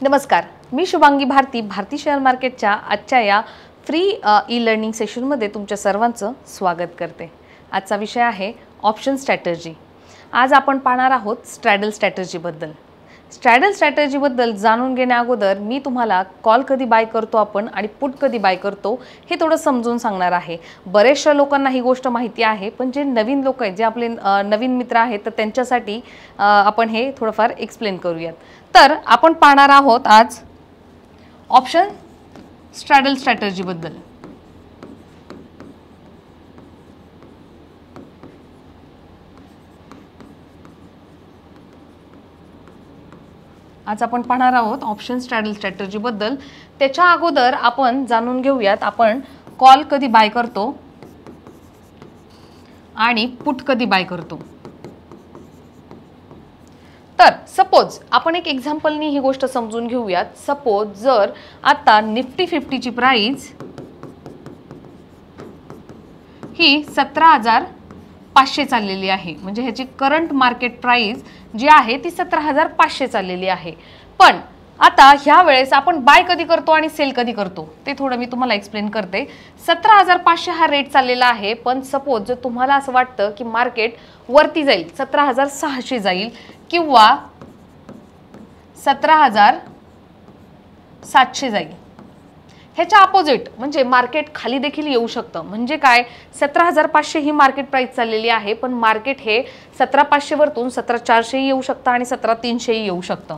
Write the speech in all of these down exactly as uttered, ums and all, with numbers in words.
नमस्कार, मी शुभांगी भारती भारती शेअर मार्केटच्या आजच्या या फ्री ई लर्निंग सेशनमध्ये तुमच्या सर्वांचं स्वागत करते। आजचा विषय आहे ऑप्शन स्ट्रॅटेजी। आज आपण पाहणार आहोत स्ट्रॅडल स्ट्रॅटेजीबद्दल। स्ट्रॅडल स्ट्रॅटेजीबद्दल जाणून घेण्या अगोदर मी तुम्हाला कॉल कधी बाय करतो आपण आणि पुट कधी बाय करतो हे थोडं समजून सांगणार आहे। बरेचशा लोकांना ही गोष्ट माहिती आहे, पण जे नवीन लोक आहेत, जे आपले नवीन मित्र आहेत, तर त्यांच्यासाठी आपण हे थोडंफार एक्सप्लेन करूयात। तर आपण पाहणार आहोत आज ऑप्शन स्ट्रॅडल स्ट्रॅटेजीबद्दल। आज आपण पाहणार आहोत ऑप्शन स्ट्रॅडल स्ट्रॅटेजीबद्दल। त्याच्या अगोदर आपण जाणून घेऊयात आपण कॉल कधी बाय करतो आणि पुट कधी बाय करतो। तर सपोज आपण एक एक्झाम्पलनी ही गोष्ट समजून घेऊयात। सपोज जर आता निफ्टी फिफ्टी ची प्राइस ही सतरा हजार पाचशे चाललेली आहे, म्हणजे ह्याची करंट मार्केट प्राइस जी आहे ती सतरा हजार पाचशे चाललेली आहे। पण आता ह्या वेळेस आपण बाय कधी करतो आणि सेल कधी करतो ते थोडं मी तुम्हाला एक्सप्लेन करते। सतरा हजार पाचशे हा रेट चाललेला आहे, पण सपोज जर तुम्हाला असं वाटतं की मार्केट वरती जाईल, सतरा हजार सहाशे जाईल किंवा सतरा हजार सातशे जाईल, ह्याच्या अपोजिट म्हणजे मार्केट खाली देखील येऊ शकतं। म्हणजे काय, सतरा हजार पाचशे ही मार्केट प्राइस चाललेली आहे, पण मार्केट हे सतरा पाचशे वरतून सतरा चारशे येऊ शकतं आणि सतरा तीनशे येऊ शकतं।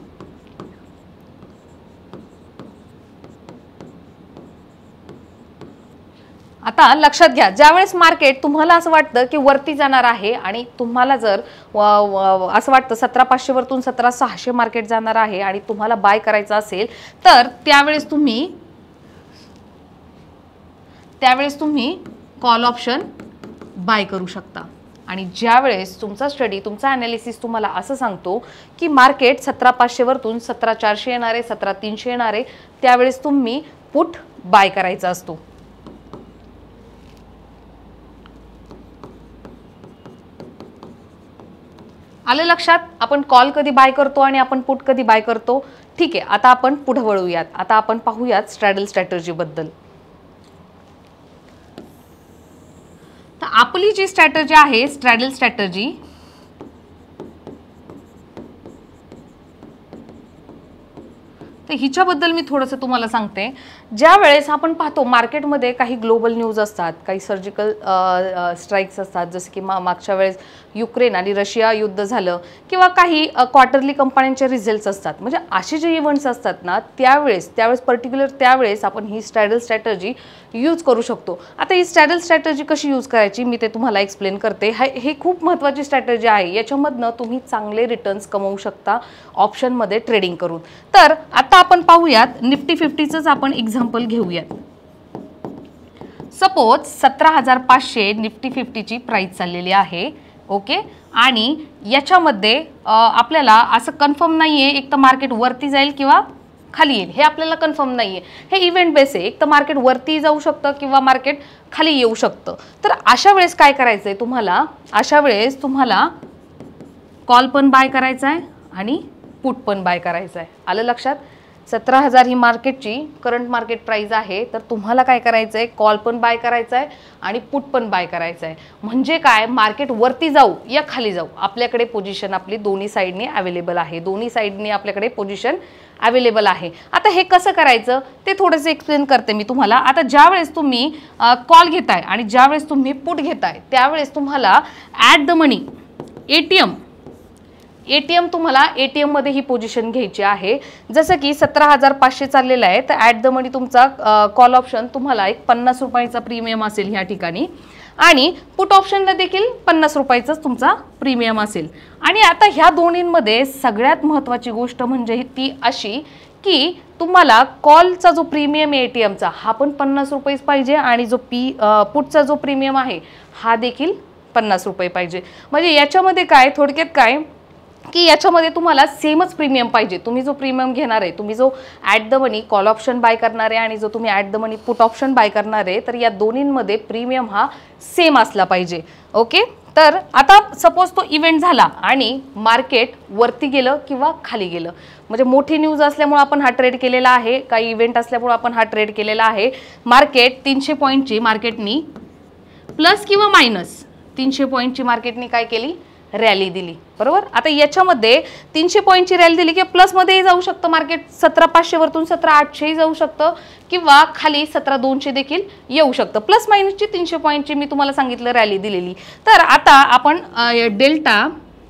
आता लक्षात घ्या, ज्यावेळेस मार्केट तुम्हाला असं वाटतं की वरती जाणार आहे आणि तुम्हाला जर असं वाटतं सतरा पाचशे वरतून सतरा सहाशे मार्केट जाणार आहे आणि तुम्हाला बाय करायचं असेल, तर त्यावेळेस तुम्ही त्यावेळेस तुम्ही कॉल ऑप्शन बाय करू शकता। आणि ज्यावेळेस तुमचा स्टडी तुमचा ॲनालिसिस तुम्हाला असं सांगतो की मार्केट सतरा पाचशे वरतून सतरा चारशे येणार आहे, सतरा तीनशे येणार आहे, त्यावेळेस तुम्ही पुट बाय करायचा असतो। आलं लक्षात? आपण कॉल कधी बाय करतो आणि आपण पुट कधी बाय करतो। ठीक आहे, आता आपण पुढे वळूयात। आता आपण पाहूयात स्ट्रॅडल स्ट्रॅटेजी बद्दल। तर आपली जी स्ट्रॅटेजी आहे स्ट्रॅडल स्ट्रॅटेजी, तर हिच्याबद्दल मी थोडंसं तुम्हाला सांगते। ज्या वेळेस आपण पाहतो मार्केटमध्ये काही ग्लोबल न्यूज असतात, काही सर्जिकल स्ट्राईक्स असतात, जसे की मागच्या वेळेस युक्रेन आणि रशिया युद्ध झालं, किंवा काही क्वार्टरली कंपन्यांचे रिझल्ट्स असतात, म्हणजे असे जे इव्हेंट्स असतात ना, त्यावेळेस त्यावेळेस पर्टिक्युलर त्यावेळेस आपण ही स्ट्रॅडल स्ट्रॅटेजी यूज करू शकतो। आता ही स्ट्रॅडल स्ट्रॅटेजी कशी यूज करायची मी ते तुम्हाला एक्सप्लेन करते। हे खूप महत्त्वाची स्ट्रॅटेजी आहे, याच्यामधनं तुम्ही चांगले रिटर्न्स कमवू शकता ऑप्शनमध्ये ट्रेडिंग करून। तर आता आपण पाहूयात निफ्टी फिफ्टीचंच आपण एक्झाम्पल घेऊयात। सपोज सतरा हजार पाचशे निफ्टी फिफ्टीची प्राइस चाललेली आहे, ओके। आणि याच्यामध्ये आपल्याला असं कन्फर्म नाहीये एक तर मार्केट वरती जाईल किंवा खाली येईल, हे आपल्याला कन्फर्म नाहीये। हे इव्हेंट बेस आहे, एक तर मार्केट वरती जाऊ शकतं किंवा मार्केट खाली येऊ शकतं। तर अशा वेळेस काय करायचंय तुम्हाला, अशा वेळेस तुम्हाला कॉल पण बाय करायचा आहे आणि पुट पण बाय करायचा आहे। आलं लक्षात? सतरा हजार ही मार्केटची करंट मार्केट प्राइस आहे, तर तुम्हाला काय करायचं आहे, कॉल पण बाय करायचा आहे आणि पुट पण बाय करायचं आहे। म्हणजे काय, मार्केट वरती जाऊ या खाली जाऊ, आपल्याकडे पोझिशन आपली दोन्ही साईडने अवेलेबल आहे, दोन्ही साईडने आपल्याकडे पोझिशन अवेलेबल आहे। आता हे कसं करायचं ते थोडंसं एक्सप्लेन करते मी तुम्हाला। आता ज्यावेळेस तुम्ही कॉल घेताय आणि ज्यावेळेस तुम्ही पुट घेताय, त्यावेळेस तुम्हाला at the money ATM ATM तुम्हाला एटीएम मध्ये ही पोझिशन घ्यायची आहे। जसं की सतरा हजार पाचशे चाललेला आहे, तर ॲट द मनी तुमचा कॉल ऑप्शन तुम्हाला एक पन्नास रुपयाचा प्रीमियम असेल ह्या ठिकाणी, आणि पुट ऑप्शनला देखील पन्नास रुपयाचाच तुमचा प्रीमियम असेल। आणि आता ह्या दोन्हींमध्ये सगळ्यात महत्त्वाची गोष्ट म्हणजे ती अशी की तुम्हाला कॉलचा जो प्रीमियम आहे एटीएमचा हा पण पन्नास रुपयेच पाहिजे, आणि जो पी पुटचा जो प्रीमियम आहे हा देखील पन्नास रुपये पाहिजे। म्हणजे याच्यामध्ये काय, थोडक्यात काय की याच्यामध्ये तुम्हाला सेमच प्रीमियम पाहिजे। तुम्ही जो प्रीमियम घेणार आहे, तुम्ही जो at the money call option buy करणार आहे आणि जो तुम्ही at the money put option buy करणार आहे, तर या दोन्हींमध्ये प्रीमियम हा सेम असला पाहिजे, ओके। तर आता सपोज तो इव्हेंट झाला आणि मार्केट वरती गेलं किंवा खाली गेलं, म्हणजे मोठी न्यूज असल्यामुळे आपण हा ट्रेड केलेला आहे, काही इव्हेंट असल्यामुळे आपण हा ट्रेड केलेला आहे. मार्केट तीनशे पॉईंटची मार्केटनी प्लस किंवा मायनस तीनशे पॉईंटची मार्केटनी काय केली, रॅली दिली. बरोबर. आता याच्यामध्ये तीनशे पॉईंटची रॅली दिली की प्लसमध्येही जाऊ शकतं मार्केट, सतरा पाचशे वरतून सतरा आठशेही जाऊ शकतं किंवा खाली सतरा दोनशे देखील येऊ शकतं. प्लस मायनसची तीनशे पॉईंटची मी तुम्हाला सांगितलं रॅली दिलेली. तर आता आपण delta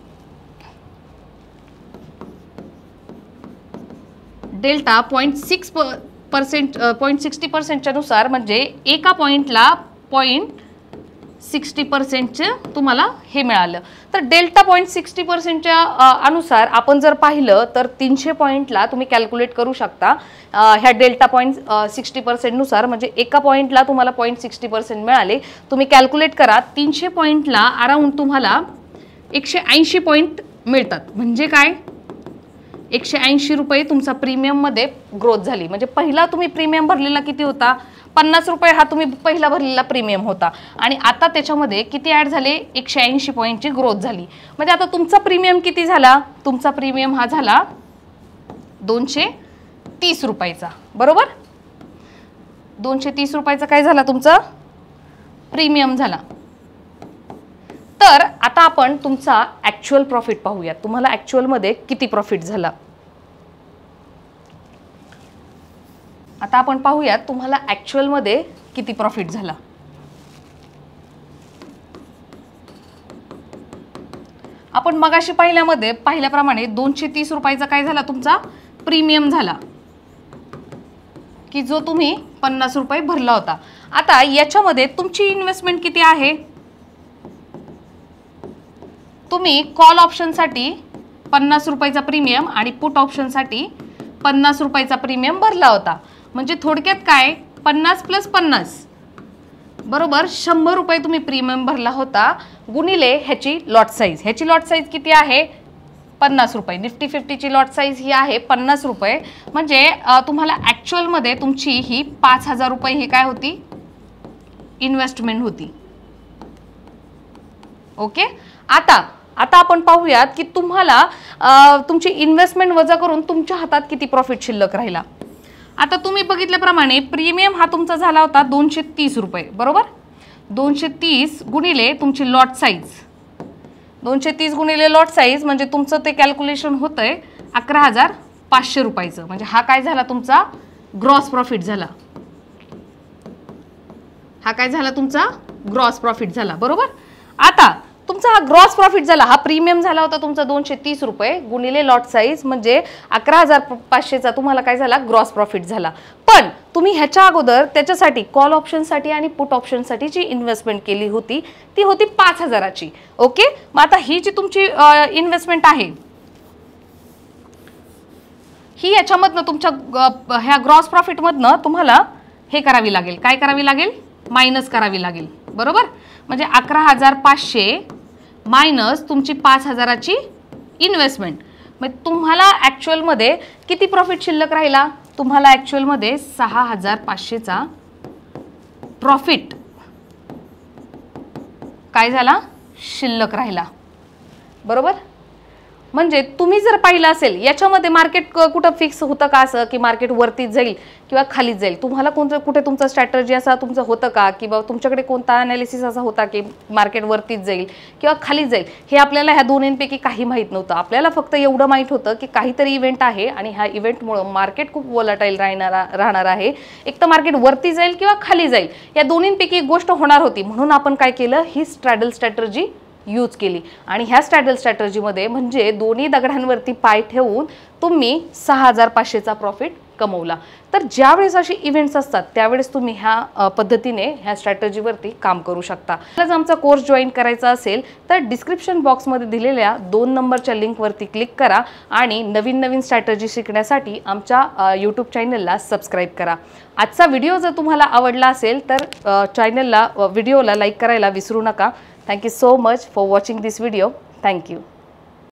delta point six percent point sixty पर्सेंटच्या नुसार म्हणजे एका पॉईंटला पॉईंट सिक्स्टी पर्सेंटचं तुम्हाला हे मिळालं. तर डेल्टा पॉईंट सिक्स्टी पर्सेंटच्या अनुसार आपण जर पाहिलं तर तीनशे पॉईंटला तुम्ही कॅल्क्युलेट करू शकता. ह्या डेल्टा पॉईंट सिक्स्टी पर्सेंटनुसार म्हणजे एका पॉईंटला तुम्हाला पॉईंट सिक्स्टी पर्सेंट मिळाले. तुम्ही कॅल्क्युलेट करा, तीनशे पॉईंटला अराउंड तुम्हाला एकशे ऐंशी पॉईंट मिळतात. म्हणजे काय, एकशे ऐंशी रुपये तुमचा प्रीमियममध्ये ग्रोथ झाली. म्हणजे पहिला तुम्ही प्रीमियम भरलेला किती होता, पन्नास रुपये हा तुम्ही पहिला भरलेला प्रीमियम होता आणि आता त्याच्यामध्ये किती ॲड झाले, एकशे ऐंशी पॉईंटची ग्रोथ झाली. म्हणजे आता तुमचा प्रीमियम किती झाला, तुमचा प्रीमियम हा झाला दोनशे तीस रुपयाचा. बरोबर. दोनशे तीस रुपयाचा काय झाला, तुमचा प्रीमियम झाला. तर आता आपण तुमचा ॲक्च्युअल प्रॉफिट पाहूयात. तुम्हाला ॲक्च्युअलमध्ये किती प्रॉफिट झाला. आता आपण पाहूयात तुम्हाला ॲक्च्युअलमध्ये किती प्रॉफिट झाला. आपण मगाशी पाहिल्यामध्ये पाहिल्याप्रमाणे दोनशे तीस रुपयाचा काय झाला, तुमचा प्रीमियम झाला की जो तुम्ही पन्नास रुपये भरला होता. आता याच्यामध्ये तुमची इन्व्हेस्टमेंट किती आहे, तुम्ही कॉल ऑप्शनसाठी पन्नास रुपयाचा प्रीमियम आणि पुट ऑप्शनसाठी पन्नास रुपयाचा प्रीमियम भरला होता. म्हणजे थोडक्यात काय, पन्नास प्लस पन्नास बरोबर शंभर रुपये तुम्ही प्रीमियम भरला होता गुणिले ह्याची लॉट साईज. ह्याची लॉट साईज किती आहे, पन्नास रुपये. निफ्टी फिफ्टीची लॉट साईज ही आहे पन्नास रुपये. म्हणजे तुम्हाला ॲक्च्युअलमध्ये तुमची ही पाच हजार रुपये ही काय होती, इन्व्हेस्टमेंट होती. ओके. आता आता आपण पाहूयात की तुम्हाला तुमची इन्व्हेस्टमेंट वजा करून तुमच्या हातात किती प्रॉफिट शिल्लक राहिला. आता तुम्ही बघितल्याप्रमाणे प्रीमियम हा तुमचा झाला होता दोनशे तीस रुपये. बरोबर. दोनशे तीस गुणिले तुमची लॉट साईज, दोनशे तीस गुणिले लॉट साईज म्हणजे तुमचं ते कॅल्क्युलेशन होतंय अकरा हजार पाचशे रुपयाचं. म्हणजे हा काय झाला, तुमचा ग्रॉस प्रॉफिट झाला. हा काय झाला, तुमचा ग्रॉस प्रॉफिट झाला. बरोबर. आता तुमचा हा ग्रॉस प्रॉफिट झाला, हा प्रीमियम झाला होता तुमचा दोनशे तीस रुपये गुणिले लॉट साईज म्हणजे अकरा हजार पाचशेचा तुम्हाला काय झाला, ग्रॉस प्रॉफिट झाला. पण तुम्ही ह्याच्या अगोदर त्याच्यासाठी कॉल ऑप्शनसाठी आणि पुट ऑप्शनसाठी जी इन्व्हेस्टमेंट केली होती ती होती पाच हजाराची. ओके. मग आता ही जी तुमची इन्व्हेस्टमेंट आहे ही याच्यामधनं तुमच्या ह्या ग्रॉस प्रॉफिटमधनं तुम्हाला हे करावी लागेल, काय करावी लागेल, मायनस करावी लागेल. बरोबर. म्हणजे अकरा हजार पाचशे मायनस तुमची पाच हजाराची इन्व्हेस्टमेंट. मग तुम्हाला ॲक्च्युअलमध्ये किती प्रॉफिट शिल्लक राहिला, तुम्हाला ॲक्च्युअलमध्ये सहा हजार पाचशेचा प्रॉफिट काय झाला, शिल्लक राहिला. बरोबर. म्हणजे तुम्ही जर पाहिलं असेल याच्यामध्ये मार्केट कुठं फिक्स होतं का असं की मार्केट वरतीच जाईल किंवा खालीच जाईल, तुम्हाला कोणतं कुठे तुमचा स्ट्रॅटर्जी असा तुमचं होतं का किंवा तुमच्याकडे कोणता ॲनालिसिस असा होता की मार्केट वरतीच जाईल किंवा खालीच जाईल, हे आपल्याला ह्या दोन्हींपैकी काही माहीत नव्हतं. आपल्याला फक्त एवढं माहीत होतं की काहीतरी इव्हेंट आहे आणि ह्या इव्हेंटमुळं मार्केट खूप वॉलटाईल राहणार राहणार आहे. एक तर मार्केट वरती जाईल किंवा खाली जाईल, या दोन्हींपैकी एक गोष्ट होणार होती. म्हणून आपण काय केलं, ही स्ट्रॅडल स्ट्रॅटर्जी यूज केली. आणि ह्या स्ट्रॅडल स्ट्रॅटर्जीमध्ये म्हणजे दोन्ही दगडांवरती पाय ठेवून तुम्ही सहा हजार पाचशेचा प्रॉफिट कमवला. तर ज्यावेळेस अशी इव्हेंट्स असतात त्यावेळेस तुम्ही ह्या पद्धतीने ह्या स्ट्रॅटर्जीवरती काम करू शकता. जर आमचा कोर्स जॉईन करायचा असेल तर डिस्क्रिप्शन बॉक्समध्ये दिलेल्या दोन नंबरच्या लिंकवरती क्लिक करा आणि नवीन नवीन स्ट्रॅटर्जी शिकण्यासाठी आमच्या यूट्यूब चॅनलला सबस्क्राईब करा. आजचा व्हिडिओ जर तुम्हाला आवडला असेल तर चॅनलला व्हिडिओला लाईक करायला विसरू नका. Thank you so much for watching this video. Thank you.